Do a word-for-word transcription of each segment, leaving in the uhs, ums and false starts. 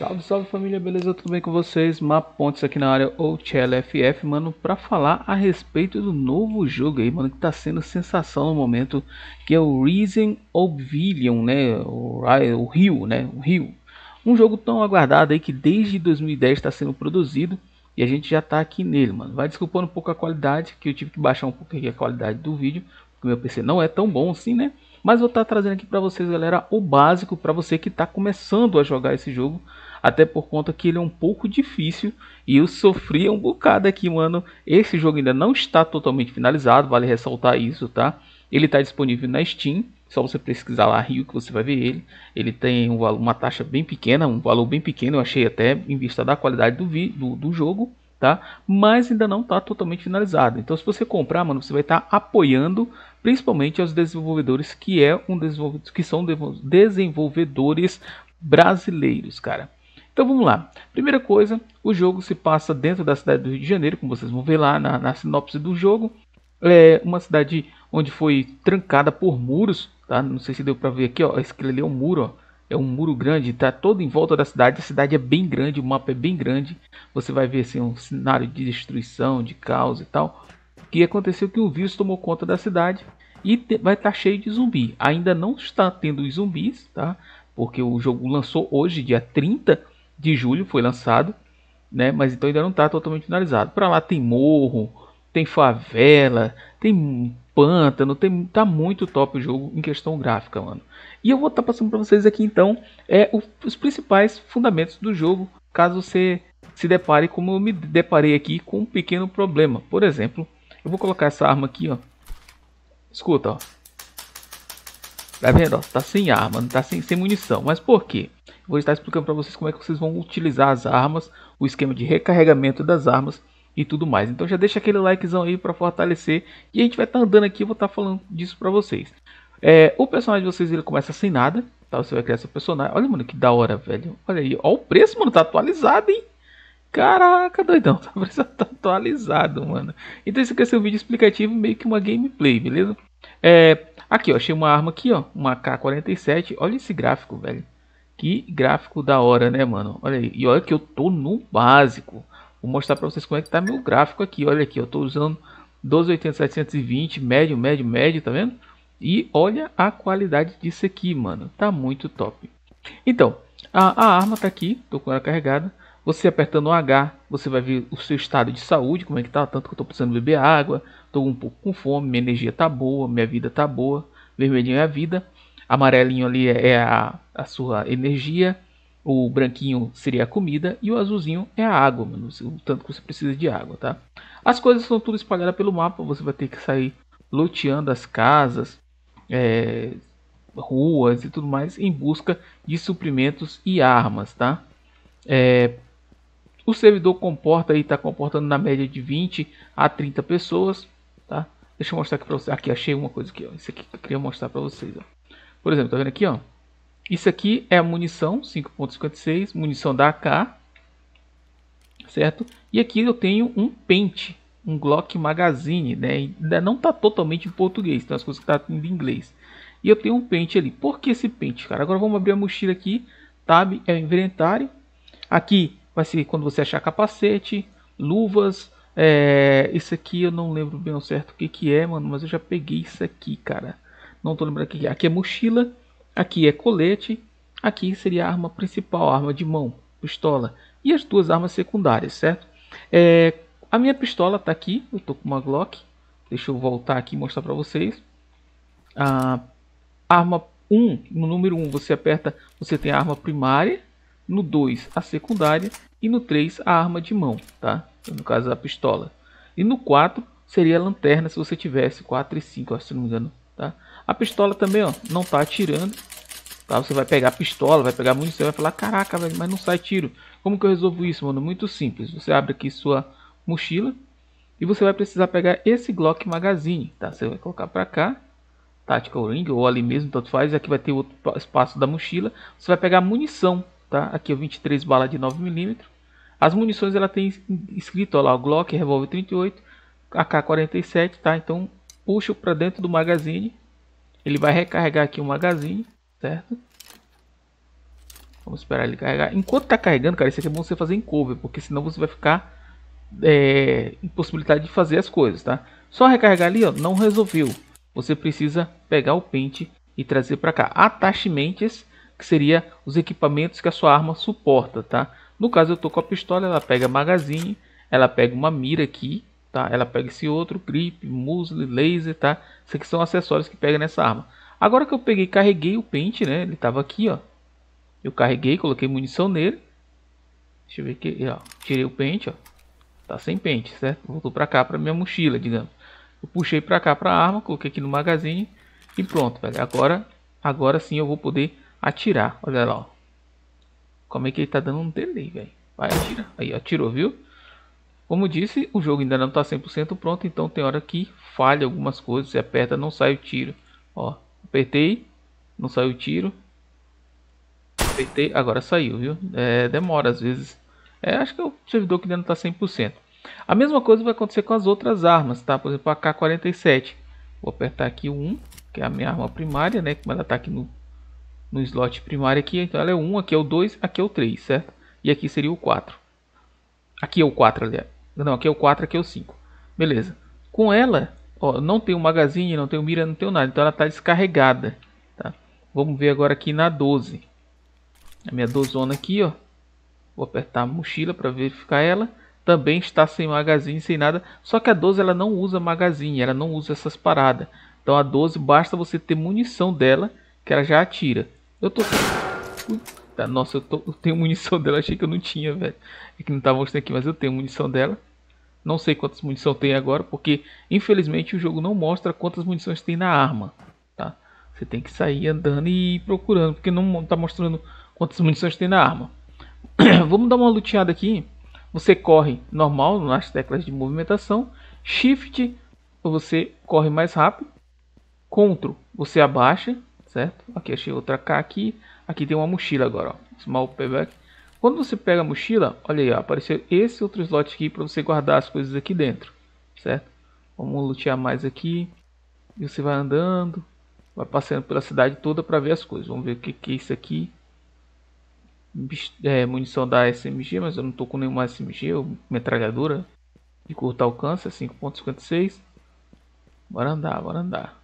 Salve, salve família, beleza? Tudo bem com vocês? Mapontes aqui na área, ou Tchela F F, mano, pra falar a respeito do novo jogo aí, mano, que tá sendo sensação no momento, que é o Risen Oblivion, né? O, o Rio, né? O Rio. Um jogo tão aguardado aí que desde dois mil e dez está sendo produzido e a gente já tá aqui nele, mano. Vai desculpando um pouco a qualidade, que eu tive que baixar um pouco aqui a qualidade do vídeo, porque meu P C não é tão bom assim, né? Mas vou estar trazendo aqui para vocês, galera, o básico para você que está começando a jogar esse jogo. Até por conta que ele é um pouco difícil e eu sofri um bocado aqui, mano. Esse jogo ainda não está totalmente finalizado, vale ressaltar isso, tá? Ele está disponível na Steam, só você pesquisar lá Rio que você vai ver ele. Ele tem um, uma taxa bem pequena, um valor bem pequeno, eu achei até em vista da qualidade do, vi, do, do jogo, tá? Mas ainda não está totalmente finalizado. Então se você comprar, mano, você vai estar tá apoiando principalmente aos desenvolvedores que, é um desenvolvedor, que são desenvolvedores brasileiros, cara. Então vamos lá. Primeira coisa, o jogo se passa dentro da cidade do Rio de Janeiro, como vocês vão ver lá na, na sinopse do jogo. É uma cidade onde foi trancada por muros, tá? Não sei se deu para ver aqui, ó. Esse ali é um muro, ó. É um muro grande, tá todo em volta da cidade. A cidade é bem grande, o mapa é bem grande. Você vai ver assim um cenário de destruição, de caos e tal. O que aconteceu que o vírus tomou conta da cidade e te, vai estar tá cheio de zumbi. Ainda não está tendo os zumbis, tá? Porque o jogo lançou hoje, dia trinta de julho, foi lançado, né? Mas então ainda não está totalmente finalizado. Para lá tem morro, tem favela, tem pântano, tem tá muito top o jogo em questão gráfica, mano. E eu vou estar tá passando para vocês aqui então é o, os principais fundamentos do jogo, caso você se depare como eu me deparei aqui com um pequeno problema. Por exemplo, eu vou colocar essa arma aqui, ó. Escuta, ó. Tá vendo? Ó, tá sem arma, não tá sem, sem munição. Mas por quê? Vou estar explicando para vocês como é que vocês vão utilizar as armas, o esquema de recarregamento das armas e tudo mais. Então já deixa aquele likezão aí para fortalecer e a gente vai estar tá andando aqui, eu vou estar tá falando disso para vocês. É, o personagem de vocês ele começa sem nada, tá? Você vai criar seu personagem. Olha, mano, que da hora, velho. Olha aí, ó o preço, mano, tá atualizado, hein? Caraca, doidão, tá, tá atualizado, mano. Então esse aqui é seu vídeo explicativo, meio que uma gameplay, beleza? É, aqui, ó, achei uma arma aqui, ó, uma K quarenta e sete. Olha esse gráfico, velho. Que gráfico da hora, né, mano? Olha aí. E olha que eu tô no básico. Vou mostrar pra vocês como é que tá meu gráfico aqui. Olha aqui, eu tô usando doze oitenta setecentos e vinte, médio, médio, médio, tá vendo? E olha a qualidade disso aqui, mano. Tá muito top. Então, a, a arma tá aqui, tô com ela carregada. Você apertando o H, você vai ver o seu estado de saúde, como é que tá. Tanto que eu tô precisando beber água, tô um pouco com fome, minha energia tá boa, minha vida tá boa. Vermelhinho é a vida. Amarelinho ali é a, a sua energia. O branquinho seria a comida. E o azulzinho é a água, mano. O tanto que você precisa de água, tá? As coisas são tudo espalhadas pelo mapa. Você vai ter que sair loteando as casas, é, ruas e tudo mais em busca de suprimentos e armas, tá? É, o servidor comporta aí, está comportando na média de vinte a trinta pessoas, tá? Deixa eu mostrar aqui para vocês. Aqui achei uma coisa aqui, ó. Isso aqui que eu queria mostrar para vocês, ó. Por exemplo, tá vendo aqui, ó? Isso aqui é a munição cinco ponto cinquenta e seis, munição da A K, certo? E aqui eu tenho um pente, um Glock Magazine, né? Ainda não tá totalmente em português, tem as coisas que tá em inglês. E eu tenho um pente ali. Por que esse pente, cara? Agora vamos abrir a mochila aqui. Tab é o inventário. Aqui vai ser quando você achar capacete, luvas. É, isso aqui eu não lembro bem ao certo o que, que é, mano. Mas eu já peguei isso aqui, cara. Não tô lembrando aqui. Aqui é mochila. Aqui é colete. Aqui seria a arma principal, a arma de mão, pistola. E as duas armas secundárias, certo? É, a minha pistola tá aqui. Eu tô com uma Glock. Deixa eu voltar aqui e mostrar pra vocês. A arma um, no número um você aperta, você tem a arma primária. No dois a secundária e no três a arma de mão, tá? No caso a pistola. E no quatro seria a lanterna se você tivesse quatro e cinco, se não me engano, tá? A pistola também, ó, não tá atirando, tá? Você vai pegar a pistola, vai pegar a munição, vai falar: "Caraca, velho, mas não sai tiro". Como que eu resolvo isso, mano? Muito simples. Você abre aqui sua mochila e você vai precisar pegar esse Glock Magazine, tá? Você vai colocar para cá, Tactical Ring ou ali mesmo, tanto faz. Aqui vai ter outro espaço da mochila. Você vai pegar a munição. Tá? Aqui é vinte e três balas de nove milímetros. As munições ela tem escrito, ó lá, o Glock, Revolver trinta e oito, A K quarenta e sete, tá? Então puxa para dentro do magazine. Ele vai recarregar aqui o magazine, certo? Vamos esperar ele carregar. Enquanto tá carregando, cara, isso aqui é bom você fazer em cover, porque senão você vai ficar é, impossibilitado de fazer as coisas, tá? Só recarregar ali, ó, não resolveu. Você precisa pegar o pente e trazer para cá. Attachments, que seria os equipamentos que a sua arma suporta, tá? No caso eu tô com a pistola, ela pega magazine, ela pega uma mira aqui, tá? Ela pega esse outro, grip, muzzle, laser, tá? Esses aqui são acessórios que pega nessa arma. Agora que eu peguei, carreguei o pente, né? Ele tava aqui, ó. Eu carreguei, coloquei munição nele. Deixa eu ver aqui, ó. Tirei o pente, ó. Tá sem pente, certo? Voltou para cá, para minha mochila, digamos. Eu puxei para cá para a arma, coloquei aqui no magazine e pronto, velho. Agora, agora sim eu vou poder atirar. Olha lá, ó. Como é que ele tá dando um delay, velho. Vai, atira. Aí, ó, atirou, viu? Como disse, o jogo ainda não tá cem por cento pronto, então tem hora que falha algumas coisas. Você aperta, não sai o tiro. Ó, apertei, não saiu o tiro. Apertei, agora saiu, viu? É, demora às vezes. É, acho que é o servidor que ainda não tá cem por cento. A mesma coisa vai acontecer com as outras armas, tá? Por exemplo, a K quarenta e sete. Vou apertar aqui o um, que é a minha arma primária, né? Como ela tá aqui no, no slot primário aqui. Então ela é o um, aqui é o dois, aqui é o três, certo? E aqui seria o quatro. Aqui é o quatro, aliás. Não, aqui é o quatro, aqui é o cinco. Beleza. Com ela, ó, não tem o magazine, não tem o mira, não tem nada. Então ela tá descarregada, tá? Vamos ver agora aqui na doze. A minha dozona aqui, ó. Vou apertar a mochila para verificar ela. Também está sem magazine, sem nada. Só que a doze ela não usa magazine, ela não usa essas paradas. Então a doze basta você ter munição dela, que ela já atira. Eu tô... Puta, nossa, eu, tô... eu tenho munição dela, achei que eu não tinha, velho. É que não tá mostrando aqui, mas eu tenho munição dela. Não sei quantas munição tem agora, porque infelizmente o jogo não mostra quantas munições tem na arma, tá? Você tem que sair andando e ir procurando, porque não tá mostrando quantas munições tem na arma. Vamos dar uma luteada aqui. Você corre normal nas teclas de movimentação. Shift, você corre mais rápido. Ctrl, você abaixa, certo? Aqui achei outra K aqui. Aqui tem uma mochila agora, ó. Small payback. Quando você pega a mochila, olha aí, ó, apareceu esse outro slot aqui para você guardar as coisas aqui dentro, certo? Vamos lutear mais aqui. E você vai andando, vai passando pela cidade toda para ver as coisas. Vamos ver o que, que é isso aqui. É, munição da S M G, mas eu não tô com nenhuma S M G ou metralhadora de curto alcance, cinco ponto cinquenta e seis. Bora andar, bora andar.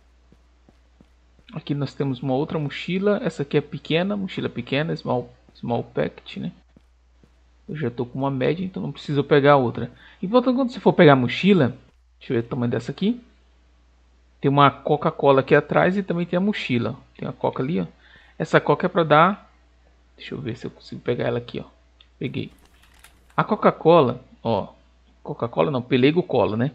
Aqui nós temos uma outra mochila. Essa aqui é pequena, mochila pequena, small, small packet, né? Eu já tô com uma média, então não preciso pegar outra. E voltando, quando você for pegar a mochila, deixa eu ver o tamanho dessa aqui. Tem uma Coca-Cola aqui atrás e também tem a mochila. Tem a Coca ali, ó. Essa Coca é para dar... Deixa eu ver se eu consigo pegar ela aqui, ó. Peguei. A Coca-Cola, ó. Coca-Cola não, Pelego Cola, né?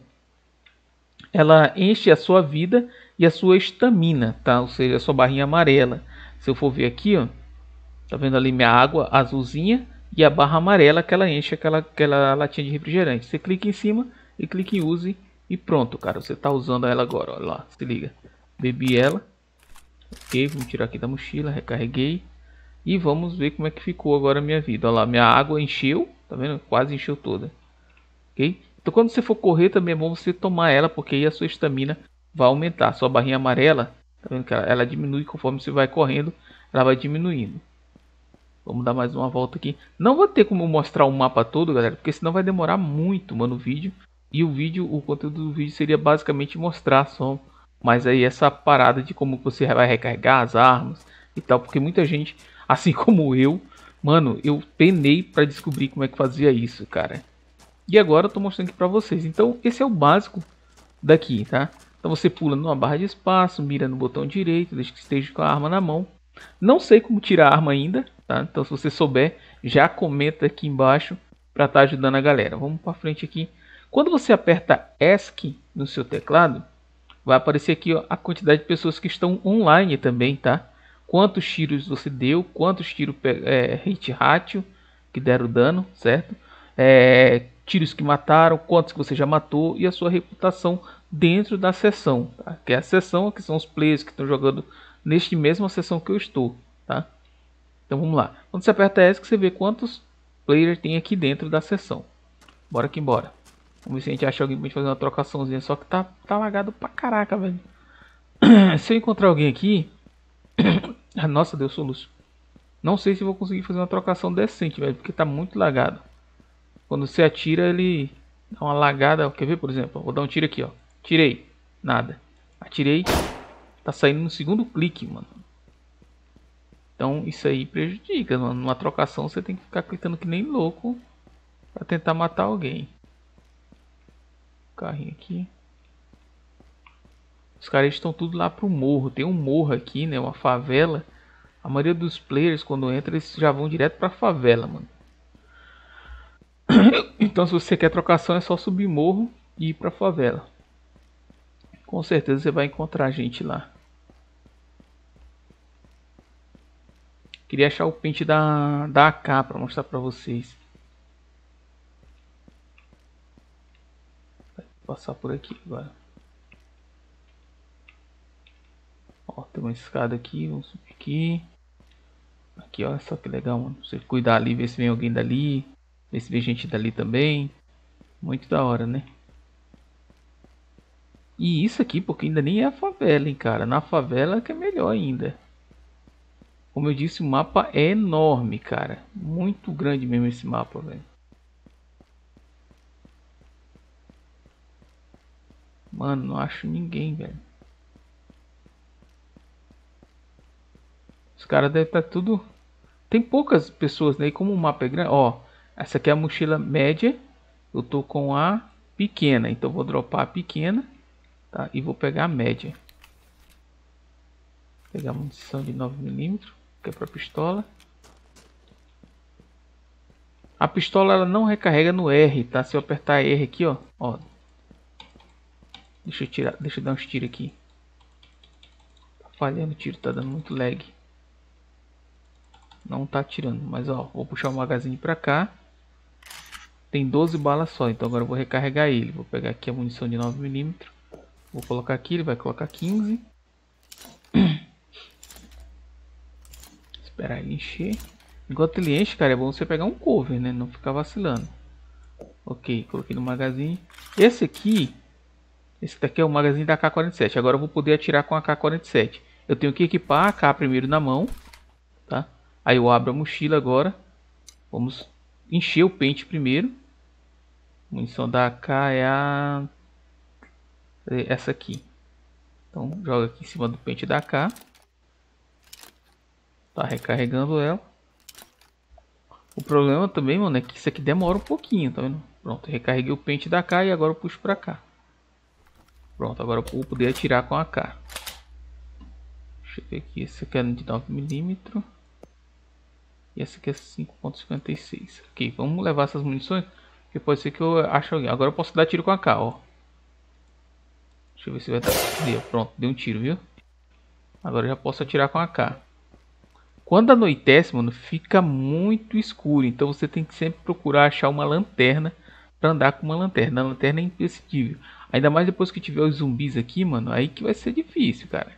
Ela enche a sua vida e a sua estamina, tá? Ou seja, a sua barrinha amarela. Se eu for ver aqui, ó. Tá vendo ali minha água azulzinha e a barra amarela que ela enche aquela, aquela latinha de refrigerante. Você clica em cima e clica em use e pronto, cara. Você tá usando ela agora, olha lá. Se liga. Bebi ela. Ok, vamos tirar aqui da mochila, recarreguei. E vamos ver como é que ficou agora a minha vida. Olha lá, minha água encheu. Tá vendo? Quase encheu toda. Ok? Então quando você for correr também é bom você tomar ela. Porque aí a sua estamina vai aumentar. A sua barrinha amarela, tá vendo que ela, ela diminui conforme você vai correndo. Ela vai diminuindo. Vamos dar mais uma volta aqui. Não vou ter como mostrar o mapa todo, galera. Porque senão vai demorar muito, mano, o vídeo. E o vídeo, o conteúdo do vídeo seria basicamente mostrar só. Mas aí essa parada de como você vai recarregar as armas e tal. Porque muita gente... Assim como eu, mano, eu penei para descobrir como é que fazia isso, cara. E agora eu tô mostrando aqui para vocês. Então, esse é o básico daqui, tá? Então você pula numa barra de espaço, mira no botão direito, deixa que esteja com a arma na mão. Não sei como tirar a arma ainda, tá? Então se você souber, já comenta aqui embaixo para estar ajudando a galera. Vamos para frente aqui. Quando você aperta ESC no seu teclado, vai aparecer aqui, ó, a quantidade de pessoas que estão online também, tá? Quantos tiros você deu, quantos tiros é, hit ratio que deram dano, certo? É, tiros que mataram, quantos que você já matou e a sua reputação dentro da sessão, tá? Que é a sessão que são os players que estão jogando neste mesma sessão que eu estou, tá? Então vamos lá. Quando você aperta ESC, você vê quantos players tem aqui dentro da sessão. Bora que bora. Vamos ver se a gente acha alguém pra gente fazer uma trocaçãozinha, só que tá, tá lagado pra caraca, velho. Se eu encontrar alguém aqui... Nossa, deu soluço. Não sei se vou conseguir fazer uma trocação decente, velho, porque tá muito lagado. Quando você atira, ele dá uma lagada. Quer ver, por exemplo? Vou dar um tiro aqui, ó. Tirei. Nada. Atirei. Tá saindo no segundo clique, mano. Então isso aí prejudica, mano. Numa trocação você tem que ficar clicando que nem louco pra tentar matar alguém. Carrinho aqui. Os caras estão tudo lá pro morro. Tem um morro aqui, né? Uma favela. A maioria dos players, quando entra, eles já vão direto pra favela, mano. Então se você quer trocação, é só subir morro e ir pra favela. Com certeza você vai encontrar gente lá. Queria achar o pente da, da A K pra mostrar pra vocês. Vou passar por aqui agora. Ó, tem uma escada aqui, vamos subir aqui. Aqui, olha só que legal, mano. Você cuidar ali, ver se vem alguém dali. Ver se vem gente dali também. Muito da hora, né? E isso aqui, porque ainda nem é a favela, hein, cara. Na favela que é melhor ainda. Como eu disse, o mapa é enorme, cara. Muito grande mesmo esse mapa, velho. Mano, não acho ninguém, velho. Os caras devem estar tudo... Tem poucas pessoas, né? E como o mapa é grande... Ó, essa aqui é a mochila média. Eu tô com a pequena. Então vou dropar a pequena. Tá? E vou pegar a média. Vou pegar a munição de nove milímetros. Que é pra pistola. A pistola ela não recarrega no R, tá? Se eu apertar R aqui, ó. ó deixa eu tirar... Deixa eu dar uns tiros aqui. Tá falhando o tiro. Tá dando muito lag. Não tá atirando, mas ó, vou puxar o magazine pra cá. Tem doze balas só, então agora eu vou recarregar ele. Vou pegar aqui a munição de nove milímetros. Vou colocar aqui, ele vai colocar quinze. Esperar ele encher. Enquanto ele enche, cara, é bom você pegar um cover, né? Não ficar vacilando. Ok, coloquei no magazine. Esse aqui, esse daqui é o magazine da K quarenta e sete. Agora eu vou poder atirar com a K quarenta e sete. Eu tenho que equipar a K primeiro na mão, tá? Aí eu abro a mochila agora. Vamos encher o pente primeiro. A munição da A K é a... essa aqui. Então joga aqui em cima do pente da A K. Tá recarregando ela. O problema também, mano, é que isso aqui demora um pouquinho, tá vendo? Pronto, recarreguei o pente da A K e agora eu puxo pra cá. Pronto, agora eu vou poder atirar com a A K. Deixa eu ver aqui, esse aqui é de nove milímetros. E essa aqui é cinco ponto cinquenta e seis. Ok, vamos levar essas munições. Porque pode ser que eu ache alguém. Agora eu posso dar tiro com a K, ó. Deixa eu ver se vai dar. Deu, pronto, deu um tiro, viu? Agora eu já posso atirar com a K. Quando anoitece, mano, fica muito escuro. Então você tem que sempre procurar achar uma lanterna para andar com uma lanterna. A lanterna é imprescindível. Ainda mais depois que tiver os zumbis aqui, mano. Aí que vai ser difícil, cara.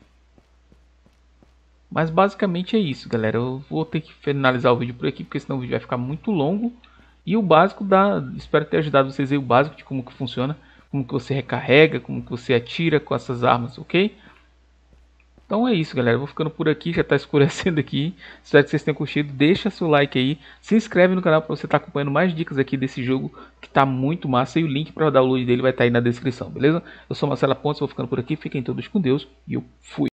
Mas basicamente é isso, galera. Eu vou ter que finalizar o vídeo por aqui, porque senão o vídeo vai ficar muito longo. E o básico da... Espero ter ajudado vocês aí o básico de como que funciona. Como que você recarrega, como que você atira com essas armas, ok? Então é isso, galera. Eu vou ficando por aqui, já está escurecendo aqui. Espero que vocês tenham curtido. Deixa seu like aí. Se inscreve no canal para você estar tá acompanhando mais dicas aqui desse jogo que está muito massa. E o link para o download dele vai estar tá aí na descrição, beleza? Eu sou Marcelo Pontes, vou ficando por aqui. Fiquem todos com Deus e eu fui.